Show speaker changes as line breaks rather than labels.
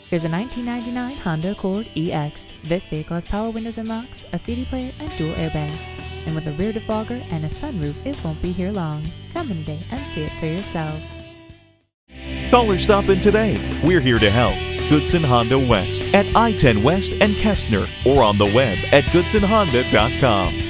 Here's a 1999 Honda Accord EX. This vehicle has power windows and locks, a CD player, and dual airbags. And with a rear defogger and a sunroof, it won't be here long. Come in today and see it for yourself.
Call or stop in today. We're here to help. Goodson Honda West at I-10 West and Kestner, or on the web at goodsonhonda.com.